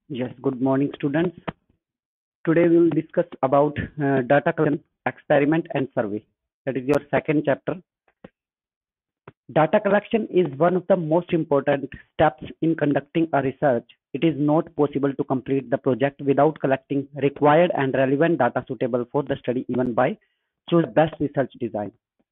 Yes, good morning, students. Today we will discuss about data collection, experiment, and survey. That is your second chapter. Data collection is one of the most important steps in conducting a research. It is not possible to complete the project without collecting required and relevant data suitable for the study, even by choose best research design.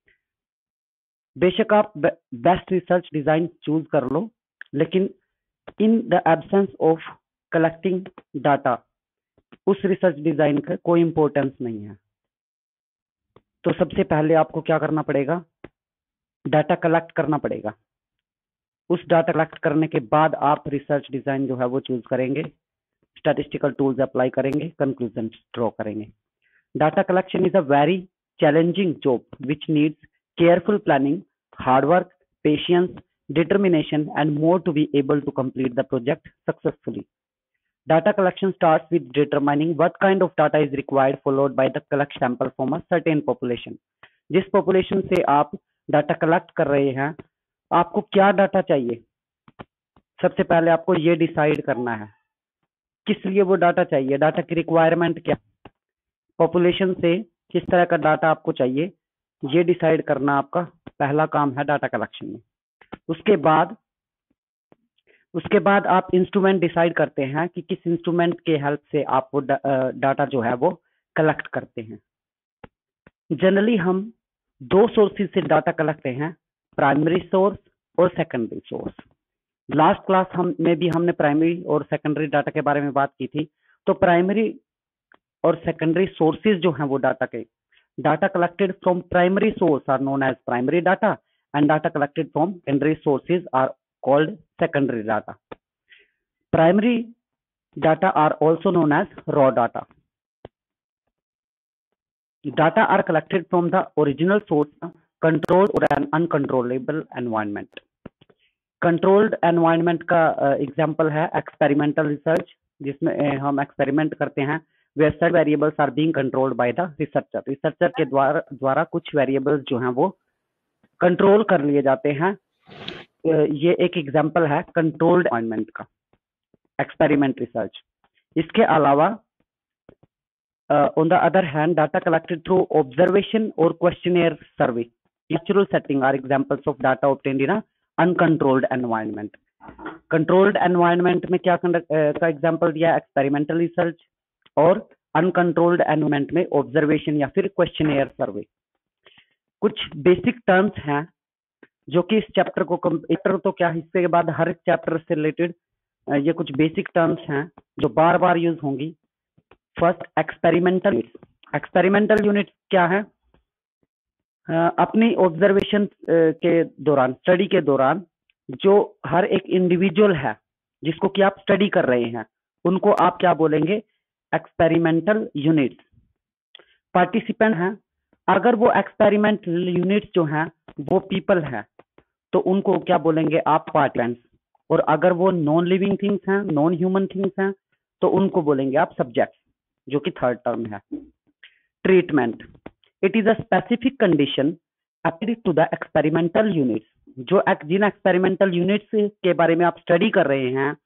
बेशक आप best research design choose कर लो, लेकिन in the absence of collecting data उस research design का कोई importance नहीं है। तो सबसे पहले आपको क्या करना पड़ेगा, डाटा कलेक्ट करना पड़ेगा। उस डाटा कलेक्ट करने के बाद आप रिसर्च डिजाइन जो है वो चूज करेंगे, स्टैटिस्टिकल टूल्स अप्लाई करेंगे, कंक्लूजन ड्रॉ करेंगे। Data collection is a very challenging job which needs careful planning, hard work, patience, determination, and more to be able to complete the project successfully. Data collection starts with determining what kind of data is required, followed by the collect sample from a certain population. जिस population से आप data collect कर रहे हैं, आपको क्या data चाहिए, सबसे पहले आपको ये डिसाइड करना है किस लिए वो डाटा चाहिए, डाटा की रिक्वायरमेंट क्या, पॉपुलेशन से किस तरह का डाटा आपको चाहिए, ये डिसाइड करना आपका पहला काम है डाटा कलेक्शन में। उसके बाद आप इंस्ट्रूमेंट डिसाइड करते हैं कि किस इंस्ट्रूमेंट के हेल्प से आप वो डाटा जो है वो कलेक्ट करते हैं। जनरली हम दो सोर्सेज से डाटा कलेक्ट करते हैं, प्राइमरी सोर्स और सेकेंडरी सोर्स। लास्ट क्लास में भी हमने प्राइमरी और सेकेंडरी डाटा के बारे में बात की थी। तो प्राइमरी और सेकेंडरी सोर्सेज जो हैं वो डाटा के, data collected from primary source are known as primary data and data collected from secondary sources are called secondary data. Primary data are also known as raw data. Data are collected from the original source, controlled or an uncontrollable environment. Controlled environment का example है experimental research, जिसमें हम experiment करते हैं where certain variables are being controlled by the researcher. Researcher के द्वारा कुछ variables जो हैं वो कंट्रोल कर लिए जाते हैं। ये एक एग्जांपल है कंट्रोल्ड एनवायरनमेंट का, एक्सपेरिमेंट रिसर्च। इसके अलावा on the other hand data collected through observation और questionnaire survey, natural setting are examples of data obtained in uncontrolled environment. Controlled environment में क्या का एग्जांपल दिया, एक्सपेरिमेंटल रिसर्च, और अनकंट्रोल्ड एनवायरनमेंट में ऑब्जर्वेशन या फिर क्वेश्चनेयर सर्वे। कुछ बेसिक टर्म्स हैं जो कि इस चैप्टर को तो क्या हिस्से के बाद हर चैप्टर से रिलेटेड ये कुछ बेसिक टर्म्स हैं जो बार बार यूज होंगी। First, experimental units. Experimental unit क्या है, अपनी ऑब्जर्वेशन के दौरान, स्टडी के दौरान जो हर एक इंडिविजुअल है जिसको कि आप स्टडी कर रहे हैं, उनको आप क्या बोलेंगे, एक्सपेरिमेंटल यूनिट्स। पार्टिसिपेंट हैं, अगर वो एक्सपेरिमेंटल यूनिट्स जो हैं वो पीपल हैं तो उनको क्या बोलेंगे आप, पार्टिसिपेंट्स। और अगर वो नॉन लिविंग थिंग्स हैं, नॉन ह्यूमन थिंग्स हैं, तो उनको बोलेंगे आप सब्जेक्ट्स, जो कि थर्ड टर्म है। Treatment, it is a specific condition applied to the experimental units. जो जिन एक्सपेरिमेंटल यूनिट्स के बारे में आप स्टडी कर रहे हैं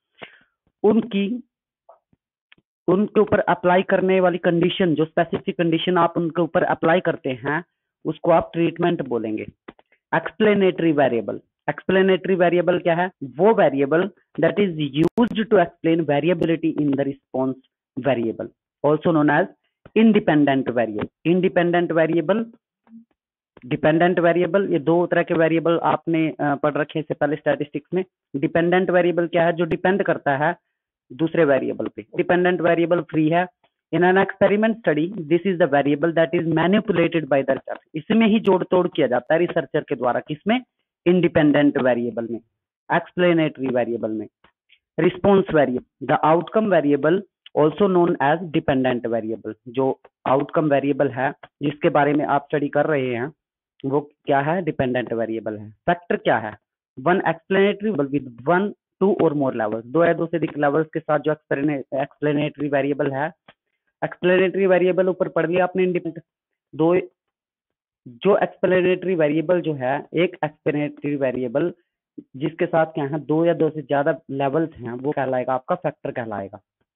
उनके ऊपर अप्लाई करने वाली कंडीशन, जो स्पेसिफिक कंडीशन आप उनके ऊपर अप्लाई करते हैं, उसको आप ट्रीटमेंट बोलेंगे। एक्सप्लेनेटरी वेरिएबल, एक्सप्लेनेटरी वेरिएबल क्या है, वो variable that is used to explain variability in the response variable, also known as independent variable. Independent variable, dependent variable, ये दो तरह के वेरिएबल आपने पढ़ रखे हैं इससे पहले स्टैटिस्टिक्स में। डिपेंडेंट वेरिएबल क्या है, जो डिपेंड करता है दूसरे वेरिएबल पे। डिपेंडेंट वेरिएबल फ्री है। In an experiment study this is the variable that is manipulated by the researcher. इसमें ही जोड़ तोड़ किया जाता है रिसर्चर के द्वारा, किसमें, इंडिपेंडेंट वेरिएबल में। एक्सप्लेनेटरी वेरिएबल में response variable, the outcome variable also known as dependent variable. जो आउटकम वेरिएबल है जिसके बारे में आप स्टडी कर रहे हैं वो क्या है, डिपेंडेंट वेरिएबल है। फैक्टर क्या है, one explanatory with one, two और मोर लेवल्स, दो या दो से अधिक लेवल्स के साथ जो एक्सप्लेनेटरी वेरिएबल है। एक्सप्लेनेटरी वेरिएबल ऊपर पढ़ लिया आपने, इंडिपेंडेंट। दो, जो एक्सप्लेनेटरी वेरिएबल जो है, एक एक्सप्लेनेटरी वेरिएबल जिसके साथ क्या है, दो या दो से ज्यादा लेवल्स हैं, वो कहलाएगा आपका फैक्टर कहलाएगा।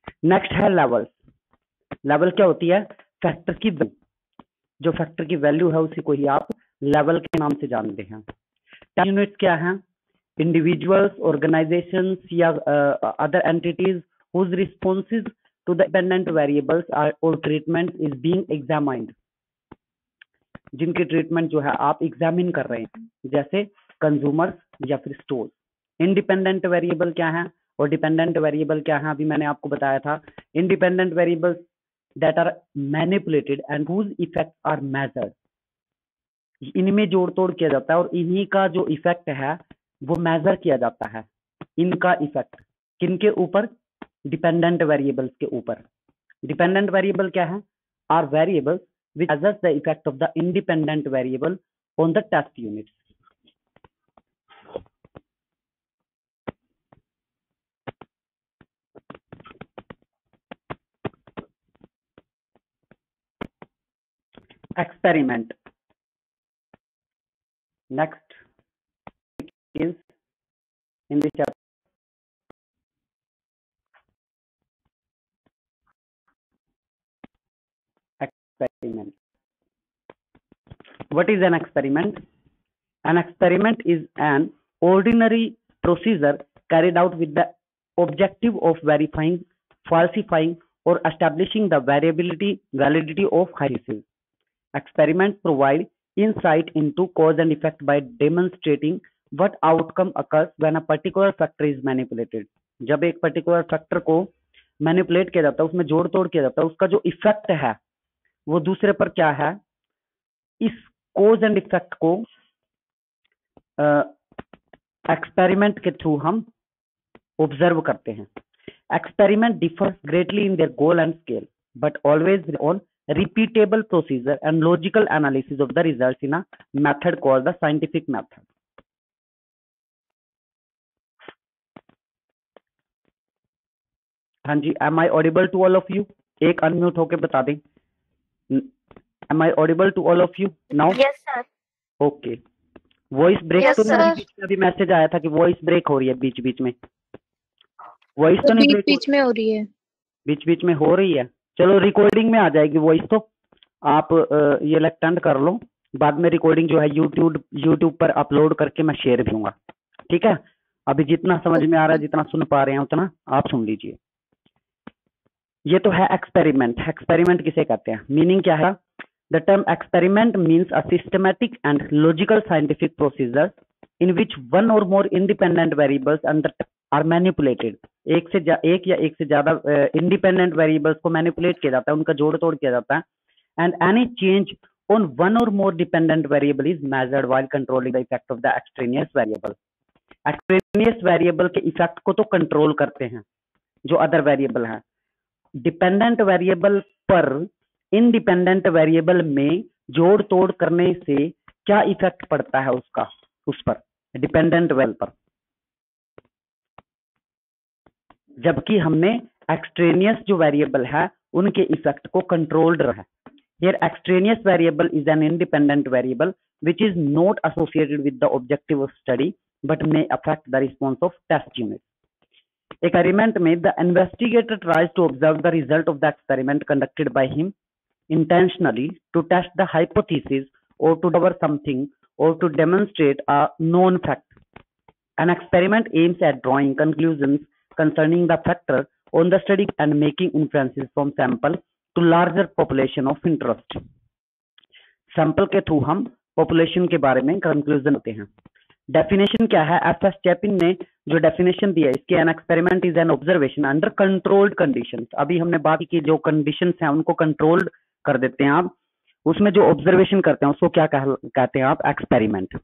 नेक्स्ट है लेवल। लेवल क्या होती है? फैक्टर की वैल्यू, जो फैक्टर की वैल्यू है उसी को ही आप लेवल के नाम से जानते हैं। यूनिट्स क्या है? इंडिविजुअल्स, ऑर्गेनाइजेशंस या other entities whose responses to the dependent variables are or treatment is being examined, जिनकी ट्रीटमेंट जो है आप एग्जामिन कर रहे हैं, जैसे कंज्यूमर्स या फिर स्टोर। इंडिपेंडेंट वेरिएबल क्या है और डिपेंडेंट वेरिएबल क्या है? अभी मैंने आपको बताया था। Independent variables that are manipulated and whose effect are measured, इनमें जोड़ तोड़ किया जाता है और इन्हीं का जो इफेक्ट है वो मेजर किया जाता है। इनका इफेक्ट किनके ऊपर? डिपेंडेंट वेरिएबल्स के ऊपर। डिपेंडेंट वेरिएबल क्या है? Are variables which measures the effect of the independent variable on the test units. Experiment. Next is in this chapter. Experiment. What is an experiment? An experiment is an ordinary procedure carried out with the objective of verifying, falsifying, or establishing the validity of hypotheses. Experiments provide insight into cause and effect by demonstrating what outcome occurs when a particular factor is manipulated. जब एक particular factor को manipulate किया जाता है, उसमें जोड़ तोड़ किया जाता है, उसका जो effect है वो दूसरे पर क्या है? इस cause and effect को एक्सपेरिमेंट के थ्रू हम ऑब्जर्व करते हैं। Experiment differs greatly in their goal and scale but always on repeatable procedure and logical analysis of the results in a method called the scientific method. हाँ जी, am I audible to all of you? एक unmute होके बता दें। Am I audible to all of you now? Yes sir. Okay. Voice break Yes, तो नहीं हो रही? sir. बीच में अभी मैसेज आया था कि वॉइस ब्रेक हो रही है बीच बीच में। वॉइस तो नहीं ब्रेक बीच में हो रही है। बीच बीच में हो रही है। चलो रिकॉर्डिंग में आ जाएगी वॉइस, तो आप ये अटेंड कर लो। बाद में रिकॉर्डिंग जो है यूट्यूब पर अपलोड करके मैं शेयर दूंगा, ठीक है? अभी जितना समझ में आ रहा है, जितना सुन पा रहे हैं उतना आप सुन लीजिए। ये तो है एक्सपेरिमेंट। एक्सपेरिमेंट किसे कहते हैं? मीनिंग क्या है? The term experiment means a systematic and logical scientific procedure in which one or more independent variables are manipulated. एक या एक से ज्यादा इंडिपेंडेंट वेरिएबल्स को मैनिपुलेट किया जाता है, उनका जोड़ तोड़ किया जाता है। And any change on one or more dependent variable is measured while controlling the effect of the extraneous variable. Extraneous variable के इफेक्ट को तो कंट्रोल करते हैं जो अदर वेरिएबल है। डिपेंडेंट वेरिएबल पर इंडिपेंडेंट वेरिएबल में जोड़ तोड़ करने से क्या इफेक्ट पड़ता है उसका, उस पर, डिपेंडेंट वेरिएबल पर, जबकि हमने एक्सट्रेनियस जो वेरिएबल है उनके इफेक्ट को कंट्रोल्ड रहा है। Here extraneous variable is an independent variable which is not associated with the objective of study but may affect the response of test unit. Experiment में the investigator tries to observe the result of the experiment conducted by him intentionally to test the hypothesis or to discover something or to demonstrate a known fact. An experiment aims at drawing conclusions concerning the factor on the study and making inferences from sample to larger population of interest. Sample के through हम population के बारे में conclusion होते हैं। Definition क्या है? एफ.एस. Chapin ने जो डेफिनेशन दिया इसके, an experiment is an observation under controlled conditions. अभी हमने बात की जो कंडीशंस हैं उनको कंट्रोल्ड कर देते हैं आप, उसमें जो ऑब्जर्वेशन करते हैं उसको क्या कहते हैं आप? एक्सपेरिमेंट।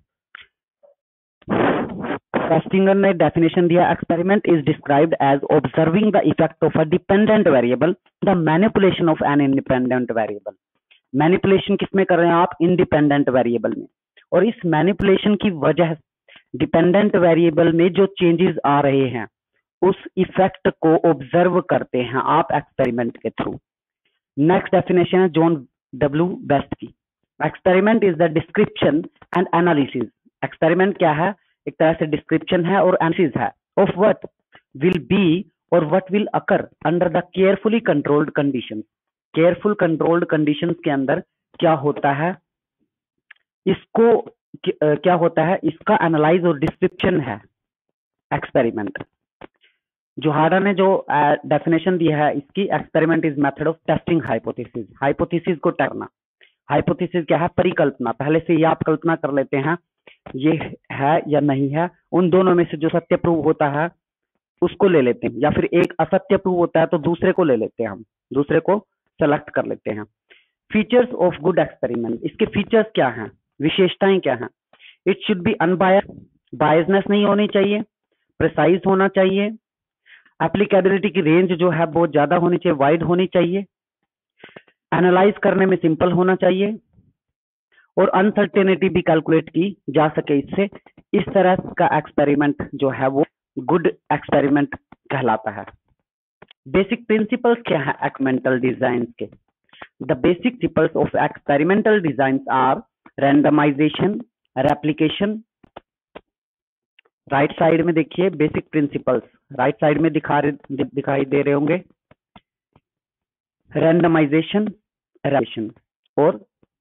फेस्टिंगर ने डेफिनेशन दिया, experiment is described as observing the effect of a dependent variable the manipulation of an independent variable. Manipulation किसमें कर रहे हैं आप? इंडिपेंडेंट वेरिएबल में। और इस मैनिपुलेशन की वजह डिपेंडेंट वेरिएबल में जो चेंजेस आ रहे हैं उस इफेक्ट को ऑब्जर्व करते हैं आप एक्सपेरिमेंट के थ्रू। नेक्स्ट डेफिनेशन है जॉन डब्ल्यू बेस्ट की, experiment is the description and analysis. Experiment क्या है? एक तरह से डिस्क्रिप्शन है और एनालिसिस है of what will be or what will occur under the carefully controlled condition. Careful controlled conditions के अंदर क्या होता है, इसको क्या होता है, इसका एनालाइज और डिस्क्रिप्शन है एक्सपेरिमेंट। जो हार्डर ने जो डेफिनेशन दिया है इसकी, experiment is method of testing hypothesis. Hypothesis को टेस्ट करना। हाइपोथेसिस क्या है, परिकल्पना। पहले से ये आप कल्पना कर लेते हैं ये है या नहीं है, उन दोनों में से जो सत्य प्रूव होता है उसको ले लेते हैं, या फिर एक असत्य प्रूव होता है तो दूसरे को ले लेते हैं, हम दूसरे को सेलेक्ट कर लेते हैं। फीचर्स ऑफ गुड एक्सपेरिमेंट, इसके फीचर्स क्या हैं, विशेषताएं क्या हैं। It should be unbiased, biasness नहीं होनी चाहिए, प्रिसाइज होना चाहिए, एप्लीकेबिलिटी की रेंज जो है बहुत ज्यादा होनी चाहिए, वाइड होनी चाहिए, एनालाइज करने में सिंपल होना चाहिए, और अनसर्टेनिटी भी कैलकुलेट की जा सके इससे। इस तरह का एक्सपेरिमेंट जो है वो गुड एक्सपेरिमेंट कहलाता है। बेसिक प्रिंसिपल्स क्या है एक्सपेरिमेंटल डिजाइन के। The basic principles of experimental design are randomisation, replication. Right side में देखिए बेसिक प्रिंसिपल्स, राइट साइड में दिखाई दे रहे होंगे, रैंडमाइजेशन, रेप्लिकेशन और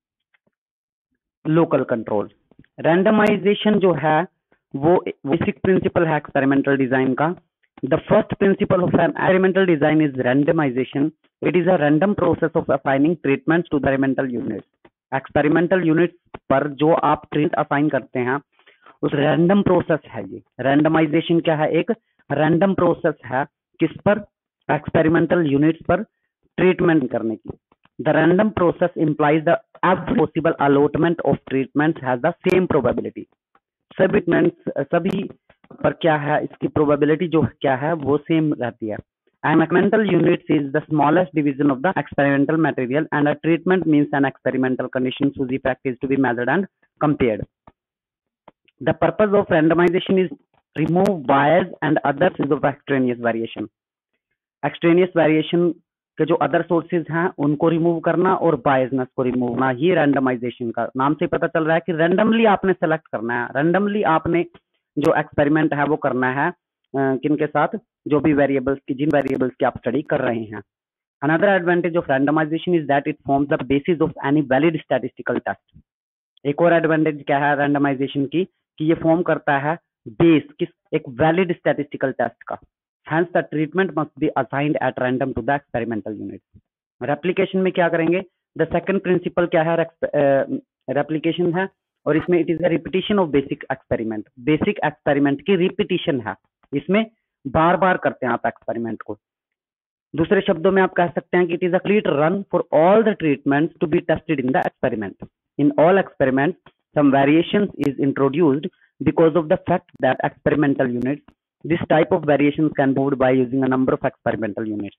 लोकल कंट्रोल। रैंडमाइजेशन जो है वो बेसिक प्रिंसिपल है एक्सपेरिमेंटल डिजाइन का। The first principle of an experimental design is randomisation. It is a random process of assigning treatments to the experimental units. Experimental units पर जो आप treat assign करते हैं उस रैंडम प्रोसेस है ये। रैंडमाइजेशन क्या है, एक रैंडम प्रोसेस है किस पर, एक्सपेरिमेंटल यूनिट्स पर ट्रीटमेंट करने की। The random process implies the every possible allotment of treatments has the same probability. सभी treatments सभी पर क्या है, इसकी probability जो क्या है वो सेम रहती है। An experimental unit is the smallest division of the experimental material and a treatment means an experimental condition whose effect is to be measured and compared. The purpose of randomization is remove bias and other sources of extraneous variation. Extraneous variation के जो other sources हैं उनको remove करना और biasness को remove करना। ये randomisation का नाम से पता चल रहा है कि रैंडमली आपने सेलेक्ट करना है, रैंडमली आपने जो एक्सपेरिमेंट है वो करना है किन के साथ, जो भी वेरिएबल्स की, जिन वेरिएबल्स की आप स्टडी कर रहे हैं। Another advantage of randomisation is that it forms the basis of any valid statistical test. एक और एडवांटेज क्या है रैंडमाइजेशन की, कि ये फॉर्म करता है बेस किस, एक वैलिड स्टैटिस्टिकल टेस्ट का। Hence the treatment must be assigned at random to the experimental unit. Replication में क्या करेंगे, the second principle क्या है, replication है, और इसमें it is a repetition of basic experiment. Basic experiment की repetition है, इसमें बार बार करते हैं आप एक्सपेरिमेंट को। दूसरे शब्दों में आप कह सकते हैं कि it is a complete run for all the treatments to be tested in the experiment. In all experiments, some variations is introduced because of the fact that experimental units, this type of variations can be moved by using a number of experimental units.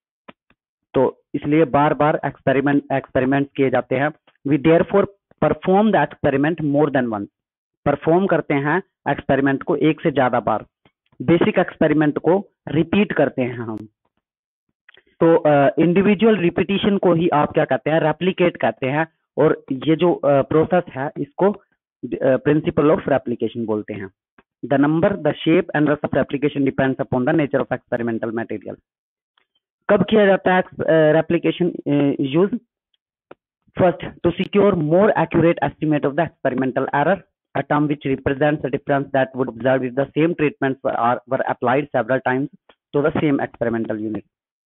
तो इसलिए बार बार experiment किए जाते हैं। We therefore perform the experiment more than once. Perform करते हैं experiment को एक से ज्यादा बार। बेसिक एक्सपेरिमेंट को रिपीट करते हैं हम। तो इंडिविजुअल रिपीटिशन को ही आप क्या कहते हैं, रेप्लिकेट कहते हैं, और ये जो प्रोसेस है इसको प्रिंसिपल ऑफ रेप्लिकेशन बोलते हैं। The number, the shape and rest of the application depends upon the nature of experimental material. कब किया जाता है replication use? First, to secure more accurate estimate of the experimental error, a term which represents the difference that would observe if the same treatments were applied several times to the same experimental unit.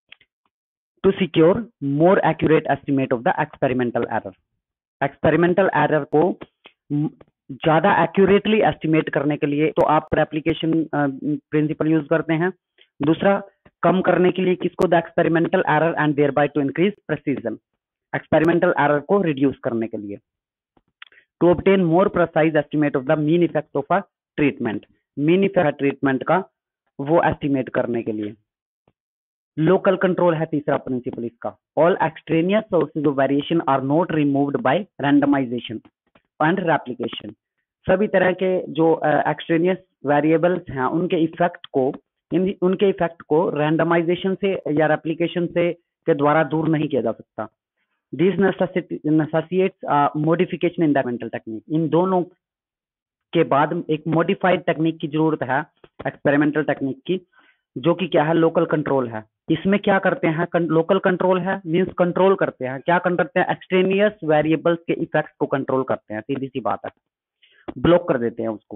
To secure more accurate estimate of the experimental error. Experimental error को ज्यादा accurately estimate करने के लिए तो आप replication principal use करते हैं। दूसरा, कम करने के लिए किसको, the experimental error and thereby to increase precision. Experimental error को रिड्यूस करने के लिए। To obtain more precise estimate of the mean effect of a treatment. Mean effect treatment का वो एस्टिमेट करने के लिए। लोकल कंट्रोल है तीसरा प्रिंसिपल इसका। All extraneous sources of variation are not removed by randomisation and replication. सभी तरह के जो एक्सट्रेनियस वेरिएबल्स हैं उनके इफेक्ट को रैंडमाइजेशन से या रेप्लिकेशन से के द्वारा दूर नहीं किया जा सकता। This necessitates modification in the experimental technique. इन दोनों के बाद एक मॉडिफाइड टेक्निक की जरूरत है एक्सपेरिमेंटल टेक्निक की, जो कि क्या है, लोकल कंट्रोल है। इसमें क्या करते हैं, लोकल कंट्रोल है मींस कंट्रोल करते हैं, क्या करते हैं, एक्सट्रेनियस वेरिएबल्स के इफेक्ट्स को कंट्रोल करते हैं, सीधी सी बात है, ब्लॉक कर देते हैं उसको।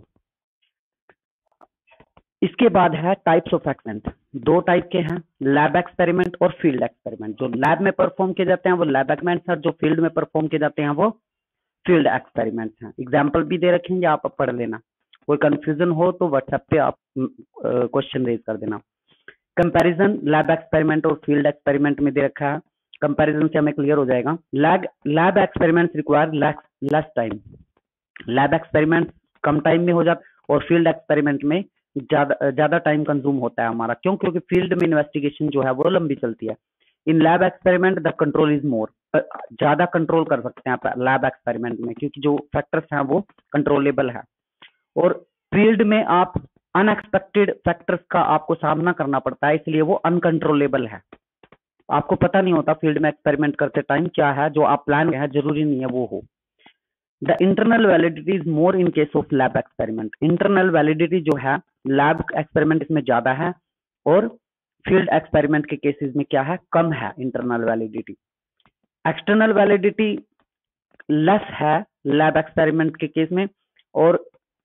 इसके बाद है टाइप्स ऑफ एक्सपेरिमेंट। दो टाइप के हैं, लैब एक्सपेरिमेंट और फील्ड एक्सपेरिमेंट। जो लैब में परफॉर्म किए जाते हैं वो लैब एक्सपेरिमेंट है, जो फील्ड में परफॉर्म किए जाते हैं वो फील्ड एक्सपेरिमेंट्स हैं। एग्जाम्पल भी दे रखेंगे, आप पढ़ लेना। कोई कंफ्यूजन हो तो व्हाट्सएप पे आप क्वेश्चन रेज कर देना। कंपैरिजन लैब एक्सपेरिमेंट और फील्ड एक्सपेरिमेंट में दे रखा है, कंपैरिजन से हमें क्लियर हो जाएगा। Lab experiments require less time. Lab experiment कम टाइम में हो जाता और फील्ड एक्सपेरिमेंट में ज्यादा टाइम कंज्यूम होता है हमारा। क्यों? क्योंकि फील्ड में इन्वेस्टिगेशन जो है वो लंबी चलती है। In lab experiment the control is more, ज्यादा कंट्रोल कर सकते हैं आप लैब एक्सपेरिमेंट में, क्योंकि जो फैक्टर्स हैं वो कंट्रोलेबल है। और फील्ड में आप अनएक्सपेक्टेड फैक्टर्स का आपको सामना करना पड़ता है, इसलिए वो अनकंट्रोलेबल है। आपको पता नहीं होता फील्ड में एक्सपेरिमेंट करते टाइम क्या है, जो आप प्लान है जरूरी नहीं है वो हो। The internal validity is more in case of lab experiment. Internal validity जो है लैब एक्सपेरिमेंट इसमें ज्यादा है, और फील्ड एक्सपेरिमेंट के केसेस में क्या है, कम है internal validity. External validity less है लैब एक्सपेरिमेंट के केस में, और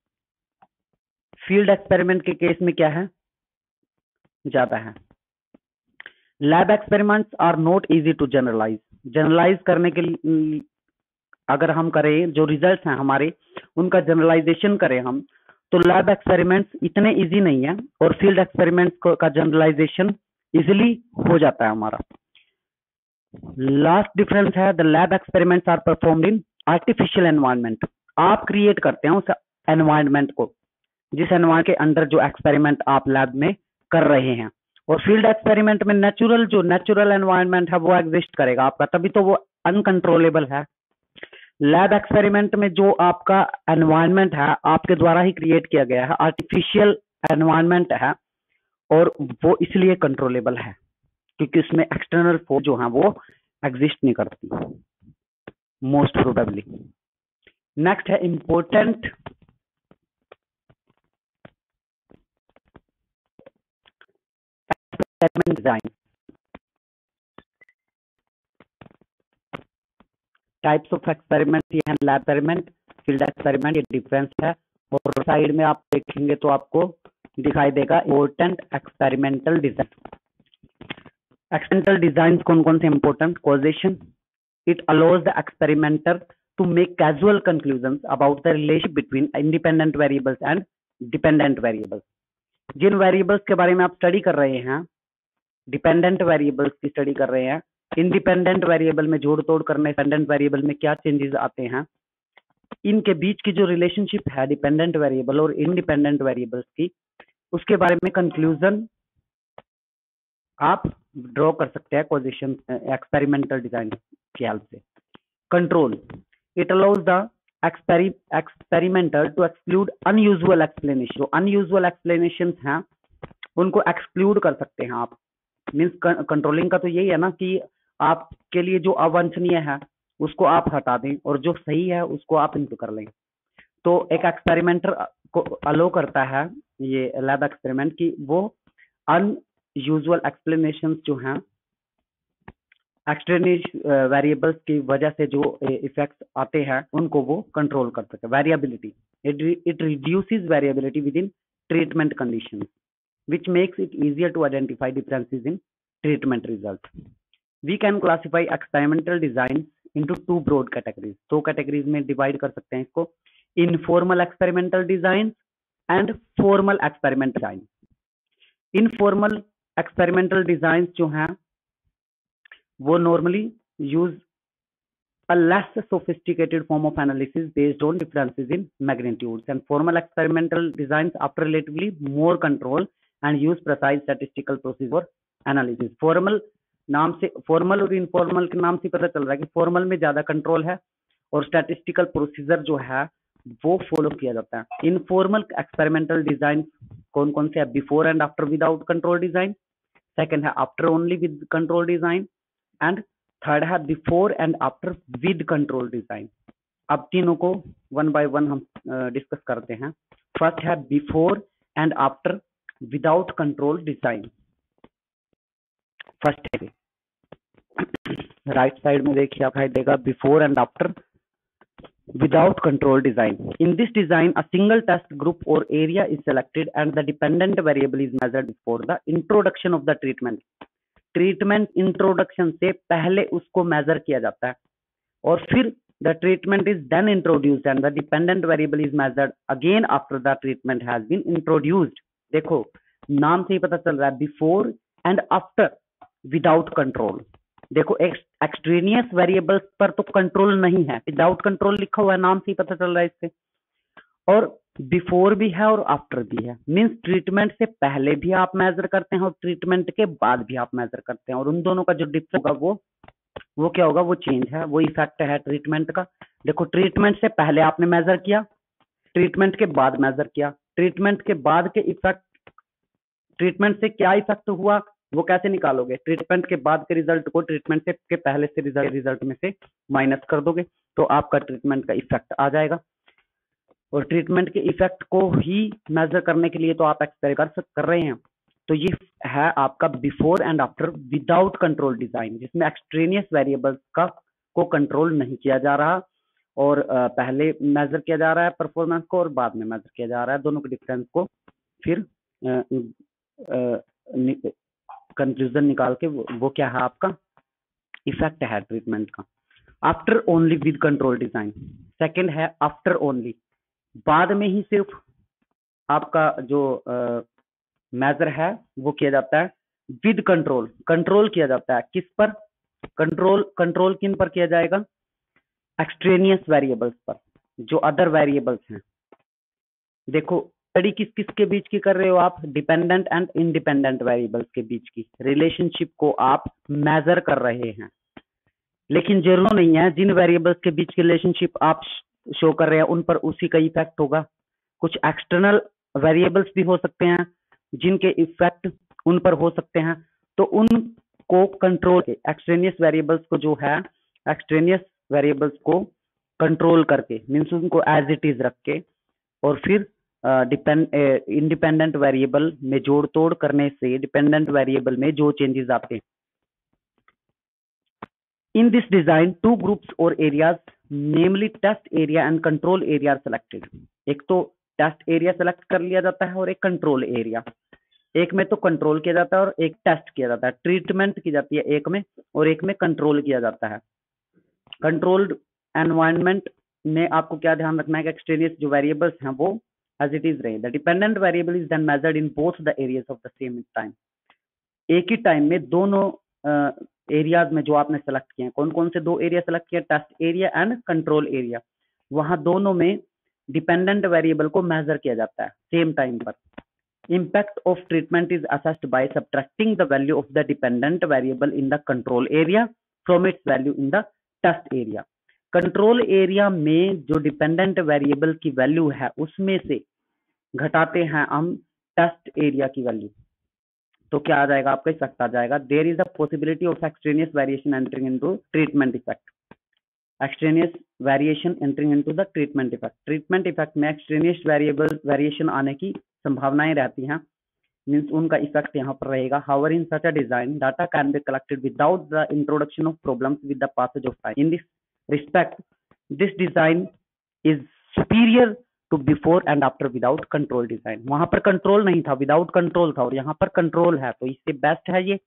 फील्ड एक्सपेरिमेंट के केस में क्या है, ज्यादा है। Lab experiments are not easy to generalise. Generalise करने के लिए अगर हम करें, जो रिजल्ट्स हैं हमारे उनका जनरलाइजेशन करें हम, तो लैब एक्सपेरिमेंट्स इतने इजी नहीं है, और फील्ड एक्सपेरिमेंट्स का जनरलाइजेशन इजीली हो जाता है हमारा। लास्ट डिफरेंस है, the lab experiments are performed in artificial environment. आप क्रिएट करते हैं उस एनवायरनमेंट को, जिस एनवायरनमेंट के अंदर जो एक्सपेरिमेंट आप लैब में कर रहे हैं। और फील्ड एक्सपेरिमेंट में नेचुरल एनवायरनमेंट है वो एग्जिस्ट करेगा आपका, तभी तो वो अनकंट्रोलेबल है। लैब एक्सपेरिमेंट में जो आपका एनवायरनमेंट है आपके द्वारा ही क्रिएट किया गया है, आर्टिफिशियल एनवायरनमेंट है, और वो इसलिए कंट्रोलेबल है क्योंकि उसमें एक्सटर्नल फोर्स जो है वो एग्जिस्ट नहीं करती, मोस्ट प्रोबेबली। नेक्स्ट है important experiment design. Types of experiment, ये है लैब एक्सपेरिमेंट, फील्ड एक्सपेरिमेंट, ये डिफरेंस है। और साइड में आप देखेंगे तो आपको दिखाई देगा important experimental design. Experimental design कौन कौन से important? Causation, it allows the experimenter to make casual conclusion about the relation between independent variables and dependent variables. जिन वेरिएबल्स के बारे में आप स्टडी कर रहे हैं, डिपेंडेंट वेरिएबल्स की स्टडी कर रहे हैं, इंडिपेंडेंट वेरिएबल में जोड़ तोड़ करने, डिपेंडेंट वेरिएबल में क्या चेंजेस आते हैं, इनके बीच की जो रिलेशनशिप है डिपेंडेंट वेरिएबल और इंडिपेंडेंट वेरिएबल्स की, उसके बारे में कंक्लूजन आप ड्रॉ कर सकते हैं कॉजेशन एक्सपेरिमेंटल डिजाइन की हेल्प से। Control, it allows the experimenter to exclude unusual explanation. जो अनयूजुअल एक्सप्लेनेशन हैं उनको एक्सक्लूड कर सकते हैं आप। मीन्स कंट्रोलिंग का तो यही है ना कि आपके लिए जो अवांछनीय है उसको आप हटा दें और जो सही है उसको आप इनको कर लें। तो एक एक्सपेरिमेंटर को अलो करता है ये लैब एक्सपेरिमेंट की वो अनयूजुअल एक्सप्लेनेशंस जो हैं एक्सटर्नल वेरिएबल्स की वजह से जो इफेक्ट्स आते हैं उनको वो कंट्रोल कर सके। Variability, it reduces variability within treatment conditions which makes it easier to identify differences in treatment results. We can classify experimental designs into two broad categories. दो categories में divide कर सकते हैं इसको, informal experimental designs and formal experimental design. Informal experimental designs जो हैं वो normally use a less sophisticated form of analysis based on differences in magnitudes, and formal experimental designs after relatively more control and use precise statistical procedure analysis. Formal नाम से, formal और informal के नाम से पता चल रहा है कि फॉर्मल में ज्यादा कंट्रोल है और स्टैटिस्टिकल प्रोसीजर जो है वो फॉलो किया जाता है। इनफॉर्मल एक्सपेरिमेंटल डिजाइन कौन कौन से है? Before and after without control design, second है after only with control design, and third है before and after with control design. अब तीनों को वन बाय वन हम डिस्कस करते हैं। फर्स्ट है before and after without control design. First है राइट साइड में देखिए आप देगा before and after without control design. In this design, a single test group or area is selected and the dependent variable is measured before the introduction of the treatment. Treatment introduction से पहले उसको measure किया जाता है और फिर the treatment is then introduced and the dependent variable is measured again after the treatment has been introduced. देखो नाम से ही पता चल रहा है before and after without control. देखो एक्सट्रेनियस वेरिएबल्स पर तो कंट्रोल नहीं है, विदाउट कंट्रोल लिखा हुआ है, नाम से ही पता चल रहा है इससे। और बिफोर भी है और आफ्टर भी है, मींस ट्रीटमेंट से पहले भी आप मेजर करते हैं और ट्रीटमेंट के बाद भी आप मेजर करते हैं, और उन दोनों का जो डिफरेंस होगा वो क्या होगा, वो चेंज है, वो इफेक्ट है ट्रीटमेंट का। देखो ट्रीटमेंट से पहले आपने मेजर किया, ट्रीटमेंट के बाद मेजर किया, ट्रीटमेंट के बाद के इफेक्ट, ट्रीटमेंट से क्या इफेक्ट हुआ वो कैसे निकालोगे, ट्रीटमेंट के बाद के रिजल्ट को ट्रीटमेंट से के पहले से रिजल्ट में से माइनस कर दोगे तो आपका ट्रीटमेंट का इफेक्ट आ जाएगा। और ट्रीटमेंट के इफेक्ट को ही मेजर करने के लिए तो आप एक्सपेरिमेंट कर रहे हैं। तो ये है आपका before and after without control design, जिसमें एक्सट्रेनियस वेरिएबल्स का को कंट्रोल नहीं किया जा रहा और पहले मेजर किया जा रहा है परफॉर्मेंस को और बाद में मेजर किया जा रहा है, दोनों के डिफरेंस को फिर कंक्लूजन निकाल के वो क्या है आपका इफेक्ट है ट्रीटमेंट का। After only with control design, second है आफ्टर ओनली, बाद में ही सिर्फ आपका जो मेजर है वो किया जाता है विद कंट्रोल, कंट्रोल किया जाता है किस पर, कंट्रोल किन पर किया जाएगा, एक्सट्रेनियस वेरिएबल्स पर, जो अदर वेरिएबल्स हैं। देखो स्टडी किस किस के बीच की कर रहे हो आप, डिपेंडेंट एंड इंडिपेंडेंट वेरिएबल्स के बीच की रिलेशनशिप को आप मेजर कर रहे हैं, लेकिन जरूर नहीं है जिन वेरिएबल्स के बीच की रिलेशनशिप आप शो कर रहे हैं उन पर उसी का इफेक्ट होगा। कुछ एक्सटर्नल वेरिएबल्स भी हो सकते हैं जिनके इफेक्ट उन पर हो सकते हैं, तो उनको कंट्रोल, एक्सट्रेनियस वेरिएबल्स को जो है एक्सट्रेनियस वेरिएबल्स को कंट्रोल करके, मीन्स उनको एज इट इज रख के और फिर इंडिपेंडेंट वेरिएबल में जोड़ तोड़ करने से डिपेंडेंट वेरिएबल में जो चेंजेस आते हैं। In this design two groups or areas namely test area and control area selected. एक तो टेस्ट एरिया सेलेक्ट कर लिया जाता है और एक कंट्रोल एरिया, एक में तो कंट्रोल किया जाता है और एक टेस्ट किया जाता है, ट्रीटमेंट की जाती है एक में और एक में कंट्रोल किया जाता है। कंट्रोल्ड एनवायरनमेंट में आपको क्या ध्यान रखना है कि एक्सट्रेनियस जो वेरिएबल्स हैं वो as it is रहे। The dependent variable is then measured in both the areas of the same time. एक ही टाइम में दोनों एरियाज में जो आपने सेलेक्ट किए हैं, कौन कौन से दो एरिया सेलेक्ट किए, test area and control area, वहां दोनों में डिपेंडेंट वेरिएबल को मेजर किया जाता है सेम टाइम पर। Impact of treatment is assessed by subtracting the value of the dependent variable in the control area from its value in the test area. Control area में जो dependent variable की value है उसमें से घटाते हैं हम टेस्ट एरिया की वैल्यू, तो क्या आ जाएगा आपका इफेक्ट आ जाएगा। There is a possibility of extraneous variation entering into treatment effect, extraneous variation entering into the treatment effect. Treatment effect में एक्सट्रेनियस वेरिएबल वेरिएशन आने की संभावनाएं रहती हैं, मींस उनका इफेक्ट यहाँ पर रहेगा। However in such a design data can be collected without the introduction of problems with the passage of time. In this respect this design is superior to before and after without control design. वहां पर control नहीं था, without control था, और यहाँ पर control है, तो इससे बेस्ट है ये।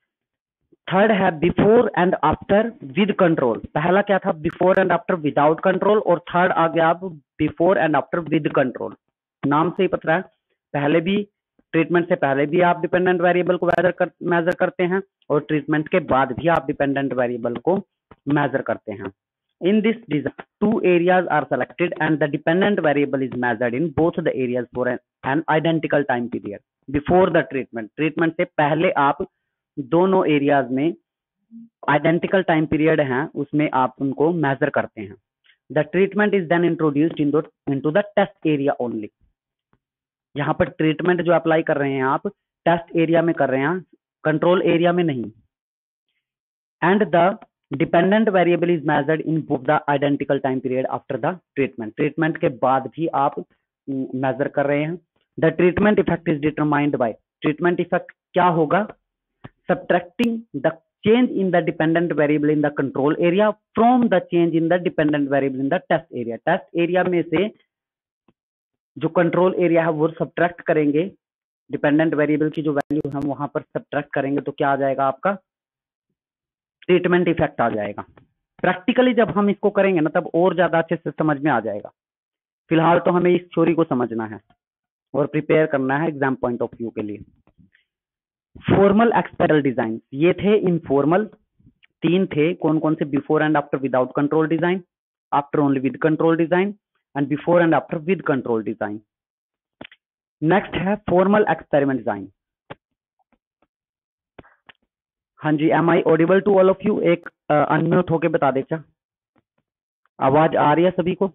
थर्ड है before and after with control. पहला क्या था, before and after without control, और थर्ड आ गया अब before and after with control. नाम से ही पता है पहले भी, ट्रीटमेंट से पहले भी आप डिपेंडेंट वेरिएबल को मेजर करते हैं और ट्रीटमेंट के बाद भी आप डिपेंडेंट वेरिएबल को मेजर करते हैं। In this design, two areas are selected and the dependent variable is measured in both the areas for an identical time period before the treatment. Treatment से पहले आप दोनों एरियाज में आइडेंटिकल टाइम पीरियड हैं उसमें आप उनको मेजर करते हैं। The treatment is then introduced into the test area only. यहाँ पर ट्रीटमेंट जो अप्लाई कर रहे हैं आप टेस्ट एरिया में कर रहे हैं, कंट्रोल एरिया में नहीं। And the dependent variable is measured in both the identical time period after the treatment. Treatment के बाद भी आप मेजर कर रहे हैं। The treatment effect is determined by, treatment effect क्या होगा, subtracting the change in the dependent variable in the control area from the change in the dependent variable in the test area. Test area में से जो control area है वो subtract करेंगे, dependent variable की जो वैल्यू हम वहां पर सब्ट्रैक्ट करेंगे तो क्या आ जाएगा, आपका ट्रीटमेंट इफेक्ट आ जाएगा। प्रैक्टिकली जब हम इसको करेंगे ना तब और ज्यादा अच्छे से समझ में आ जाएगा। फिलहाल तो हमें इस थ्योरी को समझना है और प्रिपेयर करना है एग्जाम पॉइंट ऑफ व्यू के लिए। फॉर्मल एक्सपेरिमेंटल डिजाइन, ये थे इनफॉर्मल, तीन थे, कौन कौन से, before and after without control design, after only with control design and before and after with control design. Next है फॉर्मल एक्सपेरिमेंट डिजाइन। हाँ जी, am I audible to all of you? एक अनम्यूट होके बता दे, क्या आवाज आ रही है सभी को?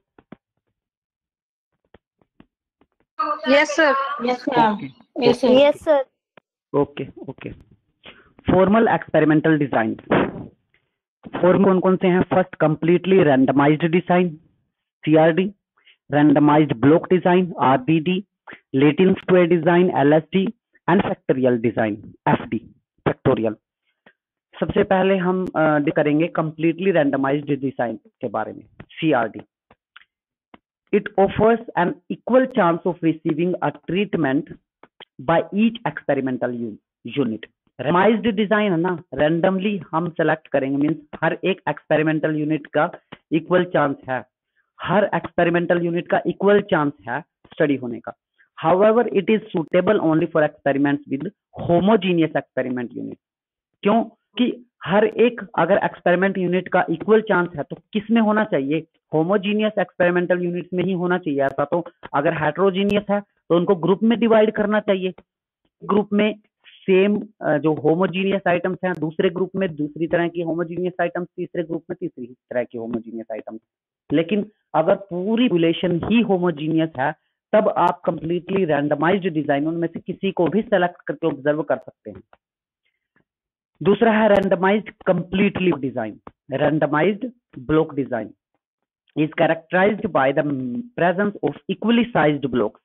Yes sir. Yes, ma'am. Yes, sir. Yes, sir. Okay okay. Formal experimental design, form कौन कौन से हैं? First completely randomised design CRD, randomised block design RBD, Latin square design LSD and factorial design FD, factorial. सबसे पहले हम करेंगे completely randomised design के बारे में, CRD। It offers an equal chance of receiving a treatment by each experimental unit. Randomised design है ना, randomly हम सेलेक्ट करेंगे, मींस हर एक एक्सपेरिमेंटल यूनिट का इक्वल चांस है, हर एक्सपेरिमेंटल यूनिट का इक्वल चांस है स्टडी होने का। However it is suitable only for experiments with homogeneous experiment unit. क्यों कि हर एक अगर एक्सपेरिमेंट यूनिट का इक्वल चांस है तो किस में होना चाहिए, होमोजीनियस एक्सपेरिमेंटल यूनिट में ही होना चाहिए। ऐसा तो अगर हेट्रोजीनियस है तो उनको ग्रुप में डिवाइड करना चाहिए, ग्रुप में सेम जो होमोजीनियस आइटम्स हैं दूसरे ग्रुप में दूसरी तरह की होमोजीनियस आइटम्स, तीसरे ग्रुप में तीसरी तरह की होमोजीनियस आइटम्स। लेकिन अगर पूरी रिलेशन ही होमोजीनियस है तब आप कंप्लीटली रैंडमाइज्ड डिजाइन उनमें से किसी को भी सेलेक्ट करके ऑब्जर्व कर सकते हैं। दूसरा है randomised completely design. Randomised block design is characterized by the presence of equally sized blocks.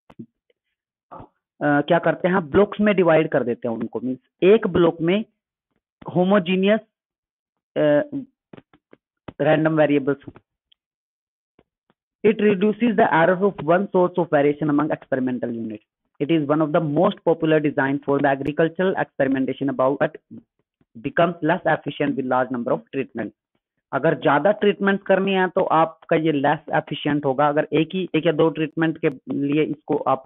क्या करते हैं, ब्लॉक्स में डिवाइड कर देते हैं उनको, मींस एक ब्लॉक में homogeneous random variables. It reduces the error of one source of variation among experimental units. It is one of the most popular design for the agricultural experimentation about it becomes less efficient with large number of treatments. अगर ज्यादा treatment करनी है तो आपका ये less efficient होगा। अगर एक या दो ट्रीटमेंट के लिए इसको आप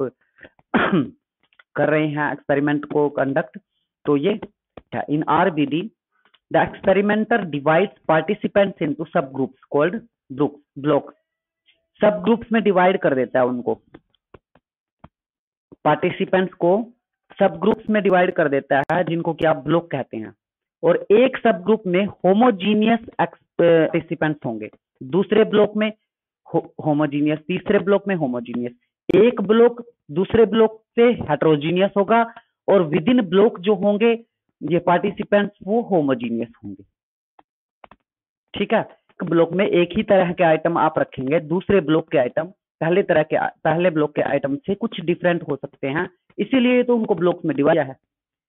कर रहे हैं एक्सपेरिमेंट को कंडक्ट, तो ये in RBD the experimenter divides participants into sub groups called blocks. Sub groups में डिवाइड कर देता है उनको, पार्टिसिपेंट्स को सब ग्रुप्स में डिवाइड कर देता है जिनको कि आप ब्लॉक कहते हैं। और एक सब ग्रुप में होमोजीनियस पार्टिसिपेंट्स होंगे, दूसरे ब्लॉक में होमोजीनियस, तीसरे ब्लॉक में होमोजीनियस। एक ब्लॉक दूसरे ब्लॉक से हेट्रोजीनियस होगा और विद इन ब्लॉक जो होंगे ये पार्टिसिपेंट्स वो होमोजीनियस होंगे। ठीक है, एक ब्लॉक में एक ही तरह के आइटम आप रखेंगे, दूसरे ब्लॉक के आइटम पहले ब्लॉक के आइटम से कुछ डिफरेंट हो सकते हैं, इसीलिए तो उनको ब्लॉक में डिवाइड है।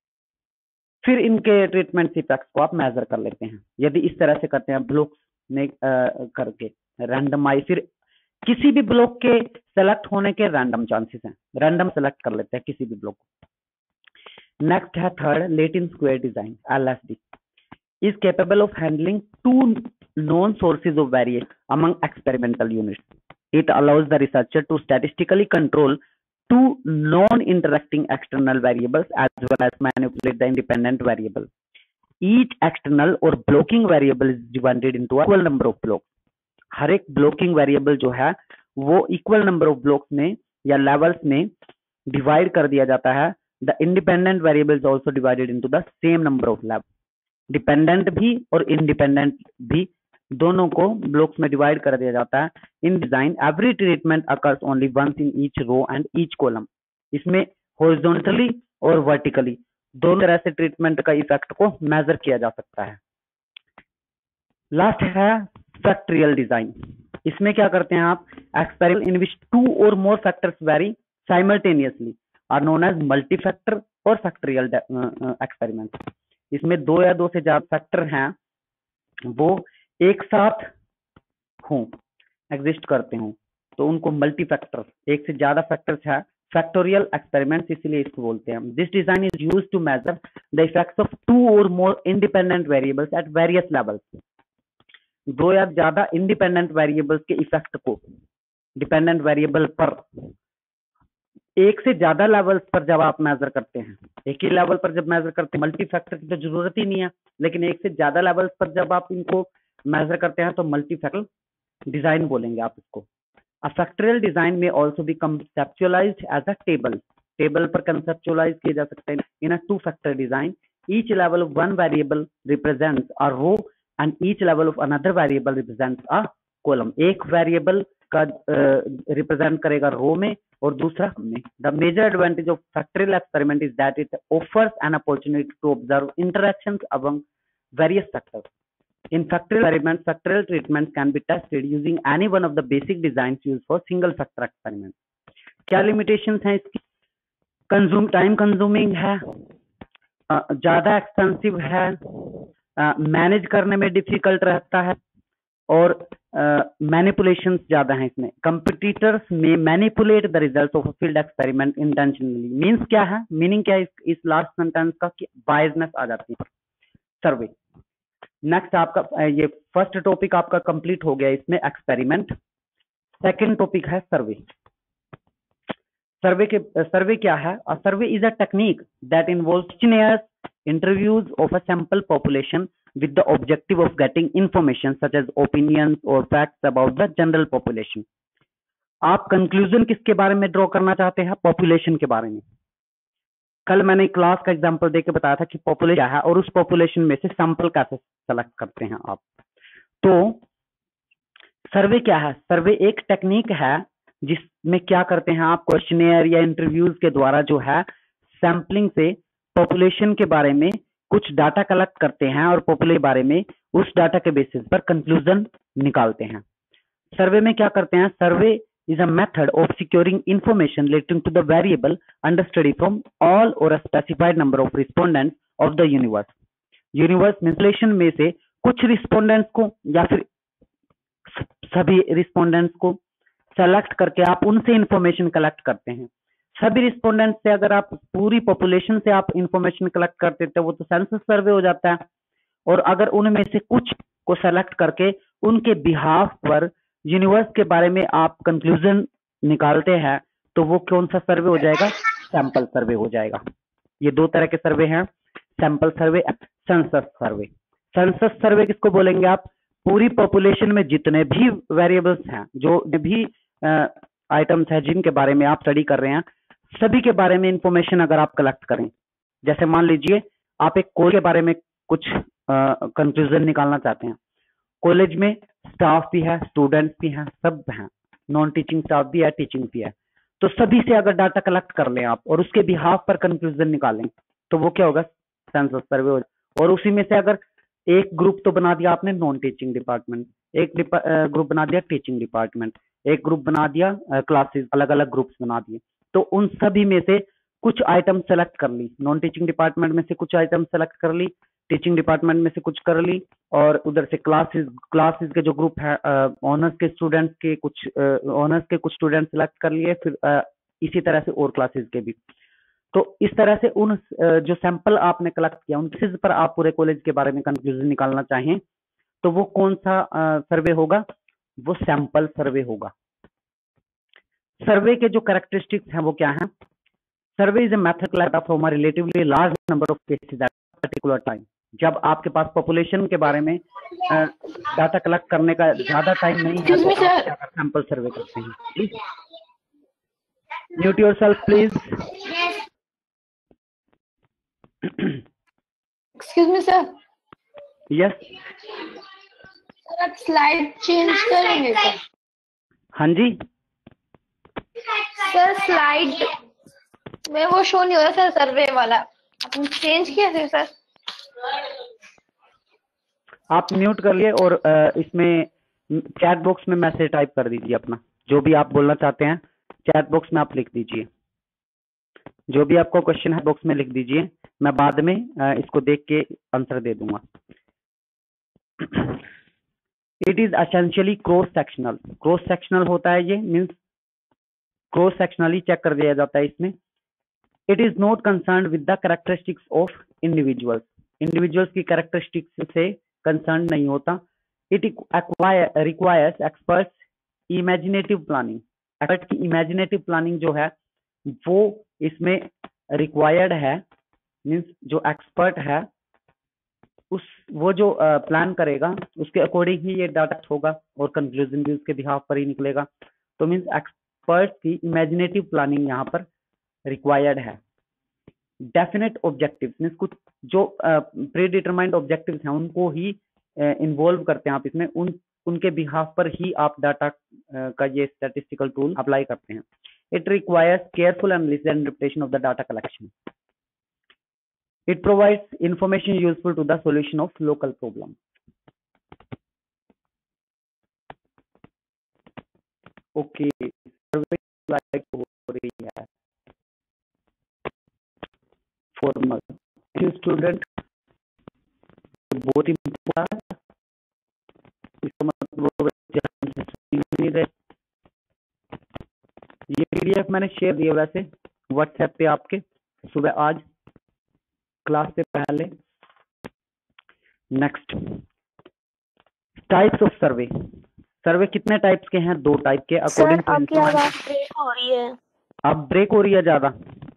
फिर इनके ट्रीटमेंट इफेक्ट्स को आप मेजर कर लेते हैं। यदि इस तरह से करते हैं ब्लॉक्स में करके रैंडमाइज, फिर किसी भी ब्लॉक के सेलेक्ट होने के रैंडम चांसेस हैं, रैंडम सेलेक्ट कर लेते हैं किसी भी ब्लॉक को। नेक्स्ट है third Latin square design LSD is capable of handling two known sources of variation among experimental units. It allows the researcher to statistically control two non-interacting external variables as well as manipulate the independent variable. Each external or blocking variable is divided into a equal number of blocks. हर एक blocking variable जो है वो equal number of blocks में या levels में divide कर दिया जाता है. The independent variable is also divided into the same number of levels. Dependent भी और इंडिपेंडेंट भी दोनों को ब्लॉक्स में डिवाइड कर दिया जाता है। In design every treatment occurs only once in each row and each column. इसमें हॉरिजॉन्टली और वर्टिकली दोनों तरह से ट्रीटमेंट का इफेक्ट को मेजर किया जा सकता है। लास्ट है फैक्टोरियल डिजाइन। इसमें क्या करते हैं आप, एक्सपेरिमेंट इन विच टू और more factors vary simultaneously are known as multifactor और फैक्टोरियल एक्सपेरिमेंट। इसमें दो या दो से ज्यादा फैक्टर हैं वो एक साथ हों, एग्जिस्ट करते हों, तो उनको मल्टीफैक्टर, एक से ज्यादा फैक्टर्स है, फैक्टोरियल एक्सपेरिमेंट्स इसलिए इसको बोलते हैं। This design is used to measure the effects of two और more independent variables at various levels. दो या ज्यादा इंडिपेंडेंट वेरिएबल्स के इफेक्ट को डिपेंडेंट वेरिएबल पर एक से ज्यादा लेवल्स पर जब आप मेजर करते हैं, एक ही लेवल पर जब मेजर करते हैं, मल्टी फैक्टर की तो जरूरत ही नहीं है, लेकिन एक से ज्यादा लेवल्स पर जब आप इनको मेजर करते हैं तो मल्टी फैक्टर डिजाइन बोलेंगे आप इसको। A factorial design may also be conceptualized as a table. Table पर conceptualize किए जा सकते हैं in a two-factor design. Each level of one variable represents a row and each level of another variable represents a column. एक variable का represent करेगा row में और दूसरा में. The major advantage of factorial experiment is that it offers an opportunity to observe interactions among various factors. In factorial experiments, factorial treatments can be tested using any one of the basic designs used for single factor experiments. क्या limitations हैं इसकी? Time consuming है, ज्यादा expensive है, manage करने में difficult रहता है और मैनिपुलेशंस ज्यादा हैं इसमें। Competitors may manipulate the result of field experiment intentionally. Means क्या है, मीनिंग क्या है इस लास्ट सेंटेंस का कि बायसनेस आ जाती है। सर्वे नेक्स्ट आपका ये फर्स्ट टॉपिक आपका कंप्लीट हो गया इसमें एक्सपेरिमेंट। सेकंड टॉपिक है सर्वे। सर्वे क्या है? A survey is a technique that involves questionnaires, interviews of a sample population with the objective of getting information such as opinions or facts about the general population. आप conclusion किसके बारे में draw करना चाहते हैं? पॉपुलेशन के बारे में। कल मैंने क्लास का एग्जांपल देके बताया था कि पॉपुलेशन क्या है और उस पॉपुलेशन में से सैंपल कैसे सेलेक्ट करते हैं आप। तो सर्वे क्या है? सर्वे एक टेक्निक है जिसमें क्या करते हैं आप, क्वेश्चनेयर या इंटरव्यूज के द्वारा जो है सैंपलिंग से पॉपुलेशन के बारे में कुछ डाटा कलेक्ट करते हैं और पॉपुलेशन के बारे में उस डाटा के बेसिस पर कंक्लूजन निकालते हैं। सर्वे में क्या करते हैं? Survey is a method of securing information relating to the variable under study from all or a specified number of respondents of the universe. Universe population में से कुछ रिस्पोंडेंट्स को या फिर सभी रिस्पोंडेंट्स को सेलेक्ट करके आप उनसे इंफॉर्मेशन कलेक्ट करते हैं। सभी रिस्पोंडेंट से अगर आप पूरी पॉपुलेशन से आप इंफॉर्मेशन कलेक्ट करते थे वो तो सेंसस सर्वे हो जाता है, और अगर उनमें से कुछ को सेलेक्ट करके उनके बिहाफ पर यूनिवर्स के बारे में आप कंक्लूजन निकालते हैं तो वो कौन सा सर्वे हो जाएगा? सैंपल सर्वे हो जाएगा। ये दो तरह के सर्वे हैं, sample survey, census survey. Census survey किसको बोलेंगे आप? पूरी पॉपुलेशन में जितने भी वेरिएबल्स हैं, जो भी आइटम्स हैं जिनके बारे में आप स्टडी कर रहे हैं, सभी के बारे में इंफॉर्मेशन अगर आप कलेक्ट करें। जैसे मान लीजिए आप एक कॉलेज के बारे में कुछ कंक्लूजन निकालना चाहते हैं। कॉलेज में स्टाफ भी है, स्टूडेंट्स भी हैं, सब हैं, नॉन टीचिंग स्टाफ भी है, टीचिंग भी है। तो सभी से अगर डाटा कलेक्ट कर लें आप और उसके बिहाफ पर कंक्लूजन निकालें तो वो क्या होगा? सेंसस सर्वे हो। और उसी में से अगर एक ग्रुप तो बना दिया आपने नॉन टीचिंग डिपार्टमेंट, एक ग्रुप बना दिया टीचिंग डिपार्टमेंट, एक ग्रुप बना दिया क्लासेस, अलग अलग ग्रुप्स बना दिए, तो उन सभी में से कुछ आइटम सेलेक्ट कर ली, नॉन टीचिंग डिपार्टमेंट में से कुछ आइटम सेलेक्ट कर ली, टीचिंग डिपार्टमेंट में से कुछ कर ली, और उधर से क्लासेस के जो ग्रुप है ऑनर्स के कुछ स्टूडेंट सेलेक्ट कर लिए, फिर इसी तरह से और क्लासेस के भी। तो इस तरह से उन जो सैंपल आपने कलेक्ट किया उन बेसिस पर आप पूरे कॉलेज के बारे में कंक्लूजन निकालना चाहें तो वो कौन सा सर्वे होगा? वो सैंपल सर्वे होगा। सर्वे के जो कैरेक्टरिस्टिक्स हैं वो क्या हैं? Survey is a method collect from a relatively large number of cases at particular time. जब आपके पास पॉपुलेशन के बारे में डाटा कलेक्ट करने का ज्यादा टाइम नहीं है तो आप सैंपल सर्वे करते हैं। Please mute yourself please. Excuse me sir. Yes sir, आप स्लाइड चेंज करेंगे सर? हाँ जी सर, स्लाइड में वो शो नहीं हो रहा सर, सर्वे वाला आपने चेंज किया थे सर? आप म्यूट कर लिए और इसमें चैट बॉक्स में मैसेज टाइप कर दीजिए अपना, जो भी आप बोलना चाहते हैं चैट बॉक्स में आप लिख दीजिए। जो भी आपका क्वेश्चन है बॉक्स में लिख दीजिए, मैं बाद में इसको देख के आंसर दे दूंगा। It is essentially cross sectional. Cross sectional होता है ये, मीन्स क्रॉस सेक्शनली चेक कर दिया जाता है इसमें। It is not concern with the characteristics of individuals. Individuals की कैरेक्टरिस्टिक्स से कंसर्न नहीं होता। It requires experts imaginative planning. Expert की इमेजिनेटिव प्लानिंग जो है वो इसमें रिक्वायर्ड है, मीन्स जो एक्सपर्ट है वो जो प्लान करेगा उसके अकॉर्डिंग ही ये डाटा होगा और कंक्लूजन भी उसके बिहाफ पर ही निकलेगा। तो मीन्स एक्सपर्ट की इमेजिनेटिव प्लानिंग यहाँ पर रिक्वायर्ड है। डेफिनेट ऑब्जेक्टिव्स मीन्स कुछ जो प्री डिटरमाइंड ऑब्जेक्टिव्स हैं उनको ही इन्वॉल्व करते हैं आप इसमें, उनके बिहाफ पर ही आप डाटा का ये स्टैटिस्टिकल टूल अप्लाई करते हैं। It requires careful analysis and interpretation of the data collection. It provides information useful to the solution of local problem. Okay, survey like हो रही है formal student बहुत ही important, इसका मतलब नहीं रहे। ये PDF मैंने शेयर दिया वैसे WhatsApp पे आपके सुबह आज क्लास से पहले। Next, types of survey. Survey कितने टाइप्स के हैं? 2 टाइप के। अकॉर्डिंग टू आपकी आवाज ब्रेक हो रही है। अब ब्रेक हो रही है ज्यादा,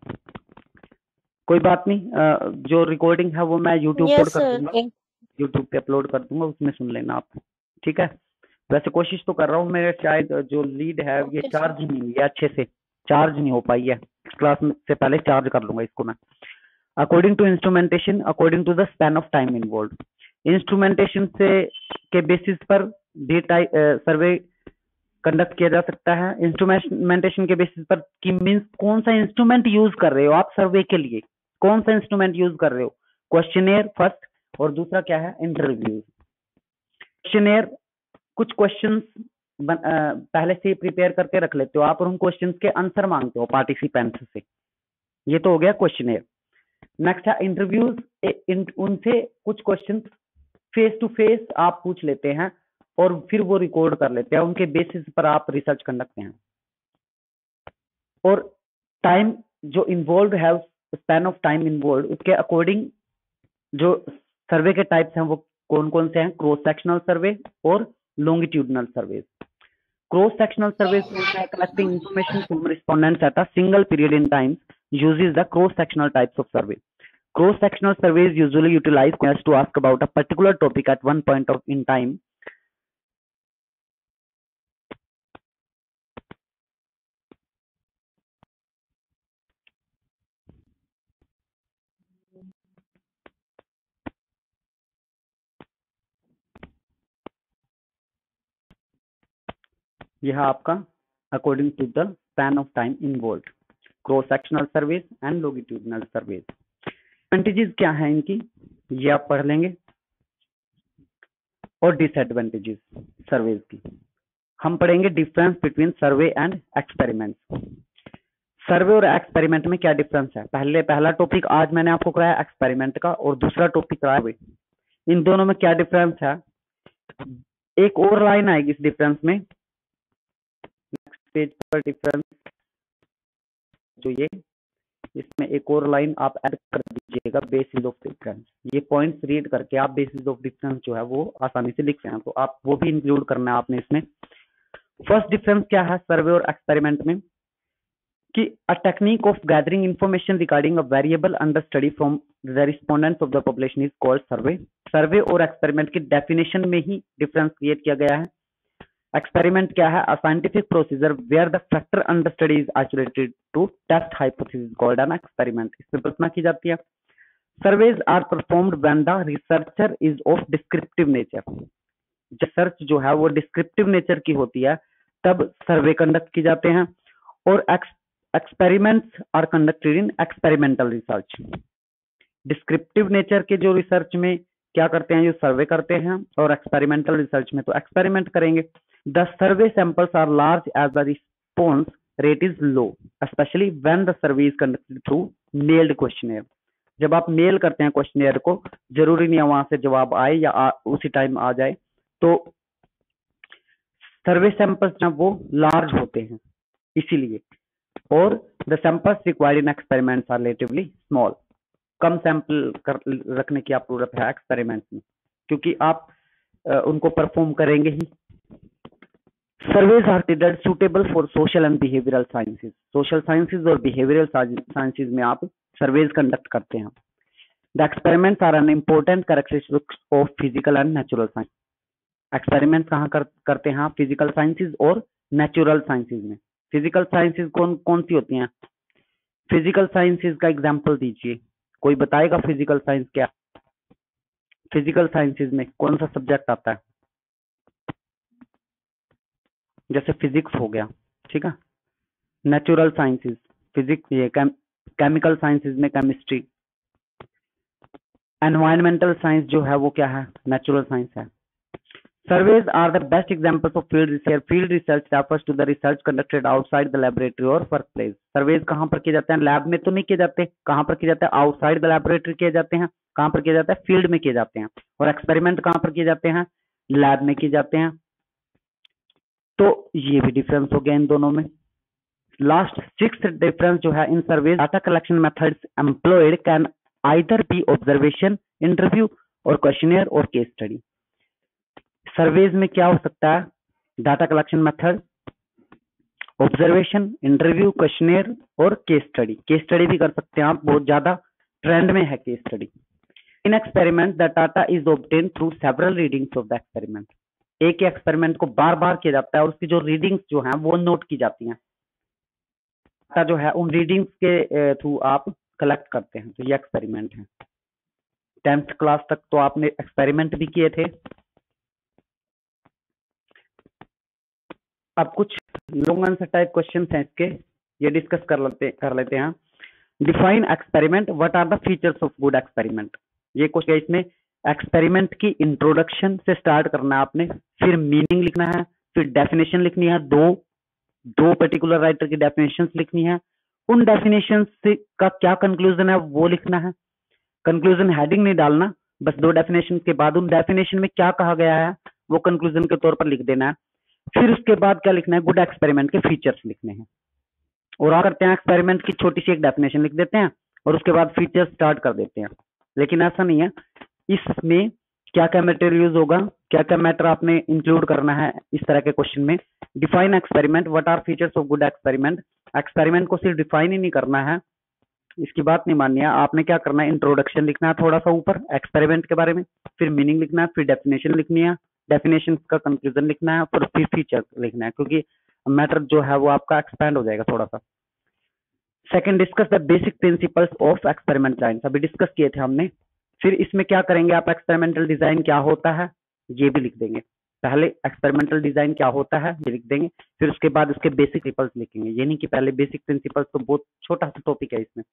कोई बात नहीं, जो रिकॉर्डिंग है वो मैं यूट्यूब पर कर दूंगा, यूट्यूब पे अपलोड कर दूंगा, उसमें सुन लेना आप, ठीक है। वैसे कोशिश तो कर रहा हूँ, मेरे शायद जो लीड है ये चार्ज नहीं हुई है, अच्छे से चार्ज नहीं हो पाई है। क्लास से पहले चार्ज कर लूंगा इसको मैं। According to instrumentation, according to the span of time involve. Instrumentation से के बेसिस पर भी सर्वे कंडक्ट किया जा सकता है। इंस्ट्रूमेंटेशन के बेसिस पर कि मींस कौन सा इंस्ट्रूमेंट यूज कर रहे हो आप सर्वे के लिए, कौन सा इंस्ट्रूमेंट यूज कर रहे हो। क्वेश्चनेयर फर्स्ट, और दूसरा क्या है? इंटरव्यू। क्वेश्चनेयर कुछ क्वेश्चंस पहले से प्रिपेयर करके रख लेते हो आप और उन क्वेश्चंस के आंसर मांगते हो पार्टिसिपेंट्स से, ये तो हो गया क्वेश्चनेयर। नेक्स्ट है इंटरव्यूज, उनसे कुछ क्वेश्चन फेस टू फेस आप पूछ लेते हैं और फिर वो रिकॉर्ड कर लेते हैं, उनके बेसिस पर आप रिसर्च करते हैं। और टाइम जो इन्वॉल्व है, स्पैन ऑफ टाइम इन्वॉल्व, उसके अकॉर्डिंग जो सर्वे के टाइप्स हैं वो कौन कौन से हैं? क्रॉस सेक्शनल सर्वे और longitudinal survey. Cross sectional survey collecting information from respondents at a single period in time uses the cross-sectional types of survey. Cross-sectional surveys usually utilize questions to ask about a particular topic at one point in time. यह आपका according to the span of time involved. Cross-sectional surveys and longitudinal surveys. Advantages क्या है इनकी, ये आप पढ़ लेंगे, और डिसएडवांटेजेस सर्वेज की हम पढ़ेंगे। Difference between survey and experiment. Survey और एक्सपेरिमेंट में क्या डिफरेंस है? पहला टॉपिक आज मैंने आपको कराया एक्सपेरिमेंट का और दूसरा टॉपिक कराया, इन दोनों में क्या डिफरेंस है? एक और लाइन आएगी इस डिफरेंस में, नेक्स्ट पेज पर डिफरेंस जो ये, इसमें एक और लाइन आप ऐड कर दीजिएगा, बेसिस ऑफ डिफरेंस। ये पॉइंट्स रीड करके आप बेसिस ऑफ डिफरेंस जो है वो आसानी से लिख सकते हैं, तो आप वो भी इंक्लूड करना है आपने इसमें। फर्स्ट डिफरेंस क्या है सर्वे और एक्सपेरिमेंट में? कि a technique of gathering information regarding a variable under study from the respondents of the population is called survey. Survey और एक्सपेरिमेंट की डेफिनेशन में ही डिफरेंस क्रिएट किया गया है। एक्सपेरिमेंट क्या है? A scientific procedure where the factor under study is isolated to test hypothesis called an experiment. इसमें कल्पना की जाती है। Surveys are performed when the researcher is of descriptive nature. Research जो है वो डिस्क्रिप्टिव नेचर की होती है, तब सर्वे कंडक्ट की जाते हैं। और experiments are conducted in experimental research. Descriptive nature के जो रिसर्च में क्या करते हैं, जो सर्वे करते हैं, और एक्सपेरिमेंटल रिसर्च में तो एक्सपेरिमेंट करेंगे। The survey samples are large as the response rate is low, especially when the survey is conducted through mailed questionnaire. जब आप मेल करते हैं क्वेश्चनियर को, जरूरी नहीं है वहां से जवाब आए या उसी टाइम आ जाए, तो सर्वे सैंपल्स ना वो लार्ज होते हैं इसीलिए, और the samples required in experiments are relatively small, कम सैंपल रखने की आप जरूरत है एक्सपेरिमेंट में, क्योंकि आप उनको परफॉर्म करेंगे ही। Surveys are considered suitable for social and behavioural sciences, social sciences और बिहेवियरल साइंसेज में आप सर्वेज कंडक्ट करते हैं। The experiments are an important characteristics of physical and natural science, experiment कहाँ करते हैं आप? फिजिकल साइंसेज और नेचुरल साइंसेज में। फिजिकल साइंसेज कौन सी होती हैं? फिजिकल साइंसेज का एग्जांपल दीजिए, कोई बताएगा फिजिकल साइंस क्या? फिजिकल साइंसेज में कौन सा सब्जेक्ट आता है? जैसे फिजिक्स हो गया, ठीक है। नेचुरल साइंसेज फिजिक्स, ये केमिकल साइंसेज में केमिस्ट्री। एनवायरमेंटल साइंस जो है वो क्या है? नेचुरल साइंस है। Surveys are the best examples of field research. Field research refers to the research conducted outside the laboratory or workplace. Surveys कहाँ पर किए जाते हैं? लैब में तो नहीं किए जाते। कहाँ पर किए जाते हैं? आउटसाइड द लैबोरेटरी किए जाते हैं। कहाँ पर किए जाते हैं? फील्ड में किए जाते हैं। और एक्सपेरिमेंट कहाँ पर किए जाते हैं? लैब में किए जाते हैं। तो ये भी डिफरेंस हो गया इन दोनों में। लास्ट सिक्स्थ डिफरेंस जो है, in surveys data collection methods employed can either be observation, interview और क्वेश्चनियर और केस स्टडी। सर्वेज में क्या हो सकता है? Data collection method, observation, interview, questionnaire और केस स्टडी। केस स्टडी भी कर सकते हैं आप, बहुत ज्यादा ट्रेंड में है case study. In experiment the data is obtain through several readings of the experiment. एक ही एक्सपेरिमेंट को बार बार किया जाता है और उसकी जो रीडिंग्स जो हैं वो नोट की जाती हैं। डाटा जो है उन रीडिंग्स के थ्रू आप कलेक्ट करते हैं। तो ये एक्सपेरिमेंट है। 10th क्लास तक तो आपने एक्सपेरिमेंट भी किए थे। अब कुछ लॉन्ग आंसर टाइप क्वेश्चन हैं इसके, ये डिस्कस कर लेते हैं। Define experiment, what are the features of good experiment. ये क्वेश्चन, इसमें एक्सपेरिमेंट की इंट्रोडक्शन से स्टार्ट करना है आपने, फिर मीनिंग लिखना है, फिर डेफिनेशन लिखनी है, दो पर्टिकुलर राइटर की डेफिनेशंस लिखनी है। उन डेफिनेशंस से का क्या कंक्लूजन है वो लिखना है। कंक्लूजन हेडिंग नहीं डालना, बस 2 डेफिनेशन के बाद उन डेफिनेशन में क्या कहा गया है वो कंक्लूजन के तौर पर लिख देना है। फिर उसके बाद क्या लिखना है? गुड एक्सपेरिमेंट के फीचर्स लिखने हैं। और आप करते हैं एक्सपेरिमेंट की छोटी सी एक डेफिनेशन लिख देते हैं और उसके बाद फीचर्स स्टार्ट कर देते हैं। लेकिन ऐसा नहीं है, इसमें क्या क्या मटेरियल यूज होगा, क्या क्या मैटर आपने इंक्लूड करना है इस तरह के क्वेश्चन में। Define experiment, what are features of good experiment. Experiment को सिर्फ डिफाइन ही नहीं करना है, इसकी बात नहीं माननी है। आपने क्या करना है? इंट्रोडक्शन लिखना है थोड़ा सा ऊपर एक्सपेरिमेंट के बारे में, फिर मीनिंग लिखना है, फिर डेफिनेशन लिखनी है, डेफिनेशन का कंक्लूजन लिखना है, और फिर फीचर लिखना है, क्योंकि मैटर जो है वो आपका एक्सपेंड हो जाएगा थोड़ा सा। Second, discuss the basic principles of experiment science, अभी डिस्कस किए थे हमने। फिर इसमें क्या करेंगे आप? एक्सपेरिमेंटल डिजाइन क्या होता है ये भी लिख देंगे। पहले एक्सपेरिमेंटल डिजाइन क्या होता है ये लिख देंगे, फिर उसके बाद उसके बेसिक प्रिंसिपल्स लिखेंगे। ये नहीं कि पहले बेसिक प्रिंसिपल्स, तो बहुत छोटा सा टॉपिक है इसमें।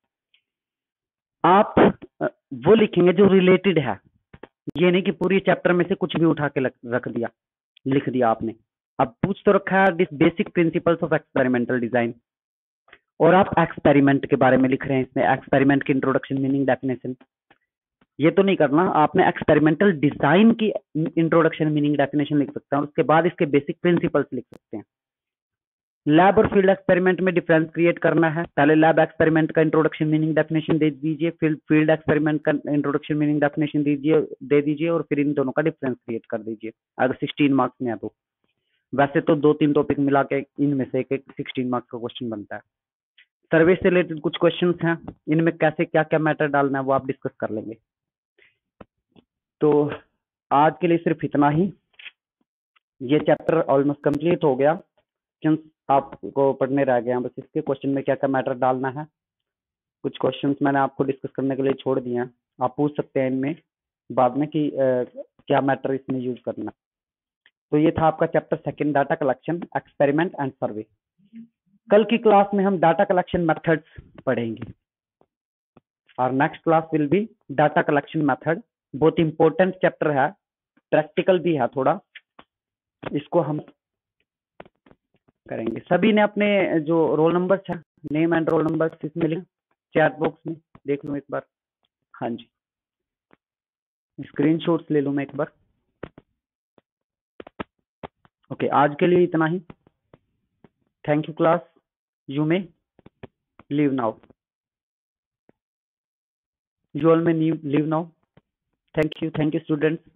आप वो लिखेंगे जो रिलेटेड है, ये नहीं कि पूरी चैप्टर में से कुछ भी उठा के रख दिया, लिख दिया आपने। अब पूछ तो रखा है this basic principles of experimental design, और आप एक्सपेरिमेंट के बारे में लिख रहे हैं इसमें, एक्सपेरिमेंट की इंट्रोडक्शन, मीनिंग, डेफिनेशन। ये तो नहीं करना, आपने एक्सपेरिमेंटल डिजाइन की इंट्रोडक्शन, मीनिंग, डेफिनेशन लिख सकते हैं और उसके बाद इसके बेसिक प्रिंसिपल्स लिख सकते हैं। लैब और फील्ड एक्सपेरिमेंट में डिफरेंस क्रिएट करना है। पहले लैब एक्सपेरिमेंट का इंट्रोडक्शन, मीनिंग, डेफिनेशन दे दीजिए, फिर फील्ड एक्सपेरिमेंट का इंट्रोडक्शन, मीनिंग, डेफिनेशन दे दीजिए और फिर इन दोनों का डिफरेंस क्रिएट कर दीजिए, अगर 16 मार्क्स में है तो। वैसे तो 2-3 टॉपिक मिला के इनमें से एक 16 मार्क्स का क्वेश्चन बनता है। सर्वे से रिलेटेड कुछ क्वेश्चन हैं, इनमें कैसे क्या क्या मैटर डालना है वो आप डिस्कस कर लेंगे। तो आज के लिए सिर्फ इतना ही, ये चैप्टर ऑलमोस्ट कंप्लीट हो गया। आपको पढ़ने रह गए हैं बस, इसके क्वेश्चन में क्या क्या मैटर डालना है। कुछ क्वेश्चंस मैंने आपको डिस्कस करने के लिए छोड़ दिए हैं, आप पूछ सकते हैं इनमें बाद में कि क्या मैटर इसमें यूज करना। तो ये था आपका chapter 2, data collection, experiment and survey. कल की क्लास में हम डाटा कलेक्शन मेथड्स पढ़ेंगे और next class will be data collection method. बहुत इंपॉर्टेंट चैप्टर है, प्रैक्टिकल भी है थोड़ा, इसको हम करेंगे। सभी ने अपने जो रोल नंबर था, नेम एंड रोल नंबर इसमें लिखा, चैट बॉक्स में देख लूं एक बार। हाँ जी, स्क्रीनशॉट्स ले लूं मैं एक बार। ओके, आज के लिए इतना ही। Thank you class, you may leave now. You all may leave now. Thank you. Thank you, students.